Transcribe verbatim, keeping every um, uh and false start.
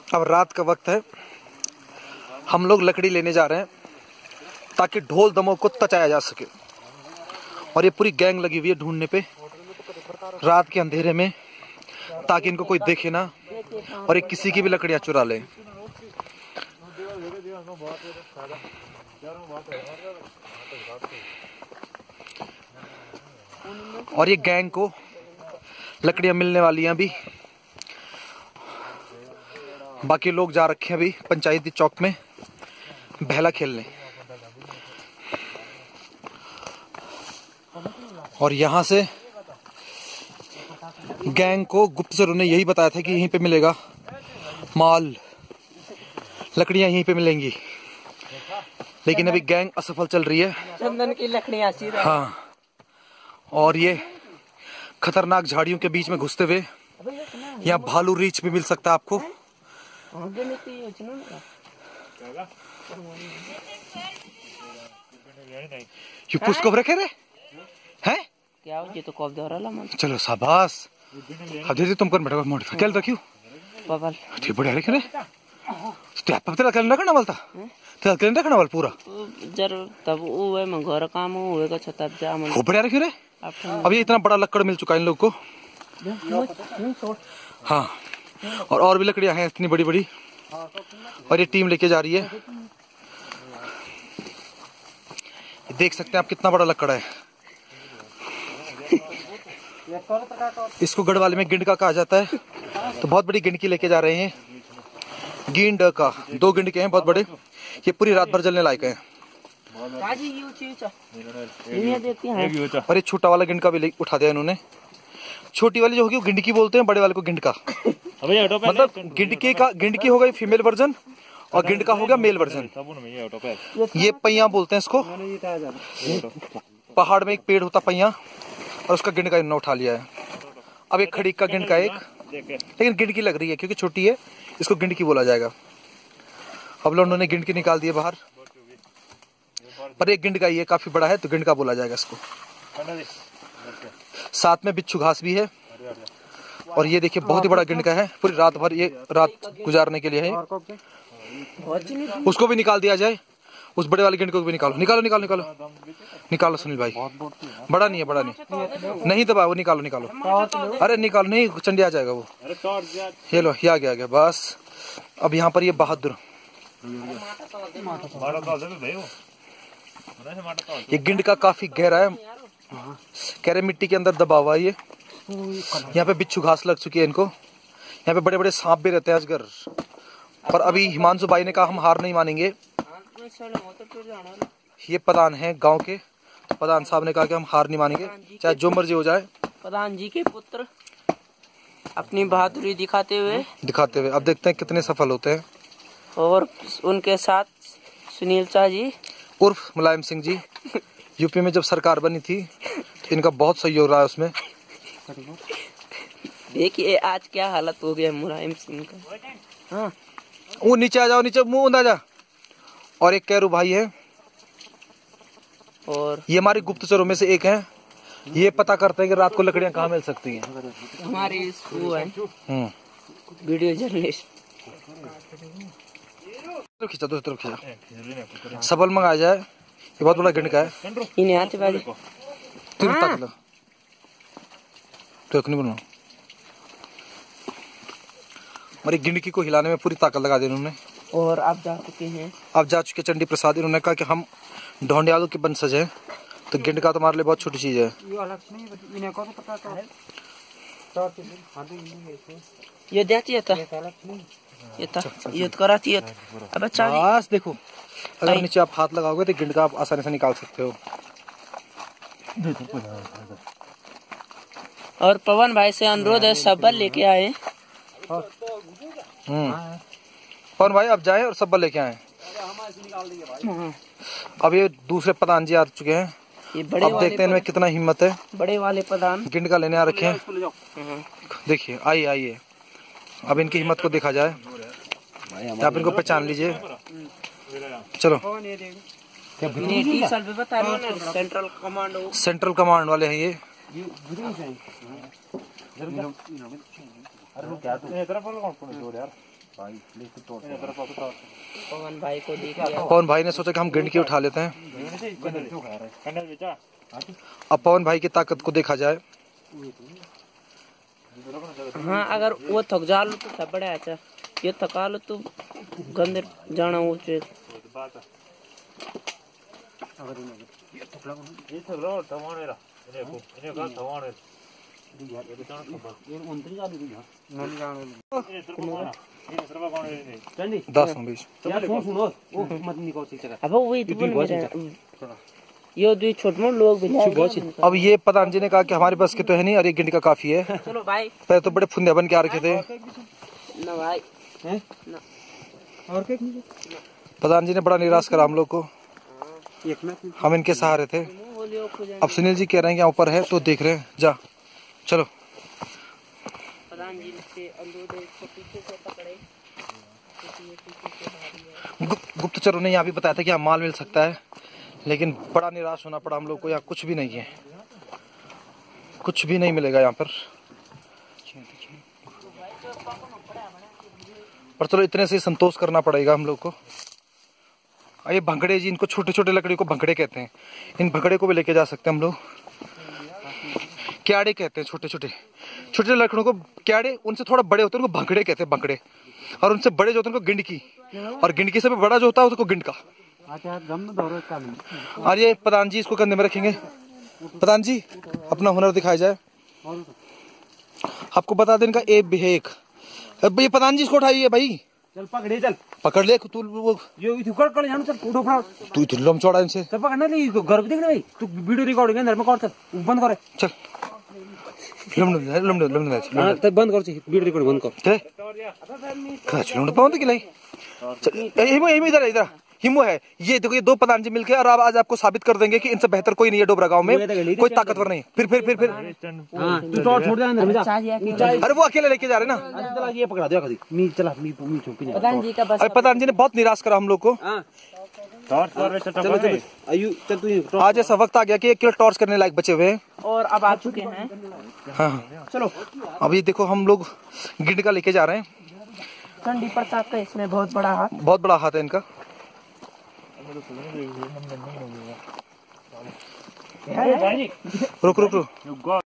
अब रात का वक्त है, हम लोग लकड़ी लेने जा रहे हैं ताकि ढोल दमों को तचाया जा सके। और ये पूरी गैंग लगी हुई है ढूंढने पे रात के अंधेरे में, ताकि इनको कोई देखे ना और ये किसी की भी लकड़ियां चुरा ले। और ये गैंग को लकड़ियां मिलने वाली हैं अभी। बाकी लोग जा रखे हैं अभी पंचायती चौक में बहला खेलने। और यहाँ से गैंग को गुप्तचरों ने यही बताया था कि यहीं पे मिलेगा माल, लकड़ियां यहीं पे मिलेंगी। लेकिन अभी गैंग असफल चल रही है। चंदन की लकड़ियां। हाँ, और ये खतरनाक झाड़ियों के बीच में घुसते हुए यहाँ भालू रीछ भी मिल सकता है आपको। ये कुछ कब रखे रे हैं? क्या हो, ये तो कब दौरा ला मन। चलो शाबाश। अब दे दे तुम कर बैठा मॉडिफाई क्या रखियो बबल ठीक बढ़िया रखे रे। तो आप तेरा कैलेंडर रखना वाला था, तेरा कैलेंडर रखना वाला पूरा जरूर। तब वो है मैं घर काम होएगा तब जा मन खूब बढ़िया रखे रे। अब ये इतना बड़ा लकड़ मिल चुका है इन लोग को। हाँ, और और भी लकड़ियां हैं इतनी बड़ी बड़ी। और ये टीम लेके जा रही है। देख सकते हैं आप कितना बड़ा लकड़ है। इसको गढ़वाली में गिंडका कहा जाता है। तो बहुत बड़ी गिंडकी लेके जा रहे हैं। गिंड का दो गिंडके हैं बहुत बड़े, ये पूरी रात भर जलने लायक है। और ये छोटा वाला गिंडका भी उठा दिया इन्होंने। छोटी वाली जो होगी वो गिंडकी बोलते हैं, बड़े वाले को गिंडका। मतलब गिंडके का गिंडकी हो गई फीमेल वर्जन और गिंडका हो गया मेल वर्जन। ये पैया बोलते हैं इसको। पहाड़ में एक पेड़ होता पैया और उसका गिंडका इन्होंने उठा लिया है। अब एक खड़ी का गिंडका एक, लेकिन गिंडकी लग रही है क्योंकि छोटी है, इसको गिंडकी बोला जाएगा। अब लोगों ने गिंडकी निकाल दिए बाहर, पर एक गिंडका ये काफी बड़ा है तो गिंडका बोला जाएगा इसको। साथ में बिच्छू घास भी है। और ये देखिए बहुत ही बड़ा गिंडका है, पूरी रात भर ये रात गुजारने के लिए है। उसको भी निकाल दिया जाए, उस बड़े वाले गिंडके को भी निकालो निकालो निकालो निकालो निकालो सुनील भाई। बड़ा नहीं है, बड़ा नहीं नहीं दबा वो, निकालो निकालो। अरे निकालो नहीं, चंडी आ जाएगा वो। ये लो, ये आ गया आ गया बस। अब यहाँ पर ये बहादुर, ये गिंडका काफी गहरा है, कह रहे मिट्टी के अंदर दबा हुआ है ये। यहाँ पे बिच्छू घास लग चुकी है इनको। यहाँ पे बड़े बड़े सांप भी रहते हैं, अजगर। पर अभी हिमांशु भाई ने कहा हम हार नहीं मानेंगे। ये प्रधान है गांव के, तो प्रधान साहब ने कहा कि हम हार नहीं मानेंगे चाहे जो मर्जी हो जाए। प्रधान जी के पुत्र अपनी बहादुरी दिखाते हुए दिखाते हुए अब देखते हैं कितने सफल होते हैं। और उनके साथ सुनील शाह जी उर्फ मुलायम सिंह जी। यूपी में जब सरकार बनी थी तो इनका बहुत सहयोग रहा है उसमें। देखिए आज क्या हालत हो गया मुलायम सिंह का। हाँ, वो नीचे आ जाओ, नीचे मुंह उंधा जा। और एक कैरू भाई है, और ये हमारे गुप्तचरों में से एक है। ये पता करते हैं कि रात को लकड़ियां कहाँ मिल सकती हैं। हमारी वीडियो जर्नलिस्ट। खींचा दो तरफ खींचा, सबल मंगाया जाए। ये बहुत बड़ा गिंडका है। इन्हें आते बाजी तीन तक लो तो नहीं बनाओ। और एक गिंडकी को हिलाने में पूरी ताकत लगा दी इन्होंने। और आप जा चुके हैं, आप जा चुके चंडी प्रसाद। इन्होंने कहा कि हम ढोंडियालों के वंशज हैं, तो गिंडका तुम्हारे लिए बहुत छोटी चीज है। ये देती है था ये था ये कराती है। अब अच्छा बस देखो, अगर नीचे आप हाथ लगाओगे तो गिंडका आप आसानी से निकाल सकते हो। और पवन भाई से अनुरोध है सब्बल लेके आए। हम्म पवन भाई अब जाए और सब्बल लेके आए। अब ये दूसरे प्रधान जी आ चुके हैं। ये बड़े अब देखते हैं इनमें कितना हिम्मत है। बड़े वाले प्रधान गिंडका लेने आ रखे हैं। देखिए आइए आइए, अब इनकी हिम्मत को देखा जाए। आप इनको पहचान लीजिए। चलो, सेंट्रल कमांड सेंट्रल कमांड वाले हैं ये। पवन भाई को देख लिया। पवन भाई ने सोचा कि हम गिंडकी उठा लेते हैं। अब पवन भाई की ताकत को देखा जाए। हाँ अगर वो थक जा लो तो सब बड़ा अच्छा, ये थका लो तो गंदे जाना वो चीज। दस बीस अब वही तो बोल मेरे ये दो छोटे मोटे लोग भी। अब ये प्रधान जी ने कहा कि हमारे बस के तो है नहीं और ये गिंड का काफी है। चलो भाई पहले तो बड़े फुंदे बन के आ रखे थे ना भाई हैं ना। और क्या प्रधान जी ने बड़ा निराश करा हम लोग को। एक में हम इनके सहारे थे। अब सुनील जी कह रहे हैं कि यहाँ ऊपर है तो देख रहे हैं। जा चलो प्रधान जी से अंदर इसको पीछे से पकड़े। गु- गुप्तचरों ने यहाँ भी बताया था कि यहाँ माल मिल सकता है, लेकिन बड़ा निराश होना पड़ा हम लोग को। यहाँ कुछ भी नहीं है, कुछ भी नहीं मिलेगा यहाँ पर। पर चलो इतने से ही संतोष करना पड़ेगा हम लोग को। और ये भंगड़े जी, इनको छोटे छोटे लकड़ी को भंगड़े कहते हैं। इन भंगड़े को भी लेके जा सकते हैं हम लोग। क्याड़े कहते हैं, छोटे छोटे छोटे लकड़ों को क्याड़े। उनसे थोड़ा बड़े होते हैं उनको भंगड़े कहते हैं, भंगड़े। और उनसे बड़े जो होते हैं उनको गिंडकी, और गिंडकी से भी बड़ा जो होता है उसको गिंडका। और ये प्रधान जी इसको कंधे में रखेंगे। प्रधान जी अपना हुनर दिखाया जाए। आपको बता दें इनका ए भी है एक। भाई प्रधान जी इसको उठाइए भाई। चल पकड़े चल पकड़ ले तू। वो यो इधर कर कर जानो चल उठो फड़ा तू इतनी लम चौड़ा इनसे। चल पकड़ना नहीं घर पे देखना भाई तू वीडियो रिकॉर्डिंग अंदर में कर चल बंद कर चल लमड़ लमड़ लमड़ हां तब बंद कर वीडियो रिकॉर्डिंग बंद कर चल कच लमड़ पाऊं तो कि नहीं। हिमो हिमो इधर इधर हिमो है। ये देखो ये दो प्रधान जी मिलके और अब आज आपको साबित कर देंगे कि इनसे बेहतर कोई नहीं है डोबरा गांव में। कोई ताकतवर नहीं। फिर फिर फिर फिर हां तू तो छोड़ दे अंदर में जा। अरे वो अकेले लेके जा रहे ना। चला ये पकड़ा दे कभी मी चला मी मी चुप नहीं प्रधान जी का बस अरे प्रधान जी ने बहुत निराश करा हम लोग को। हां टॉर्च कर चलो चलो आयु चल तू आज ऐसा वक्त आ गया कि एक किलो टॉर्च करने लायक बचे हुए हैं। और अब आ चुके हैं। हाँ चलो अब ये देखो हम लोग गिंड का लेके जा रहे हैं। चंडी प्रताप का इसमें बहुत बड़ा हाथ, बहुत बड़ा हाथ है इनका। रुक रुक रुक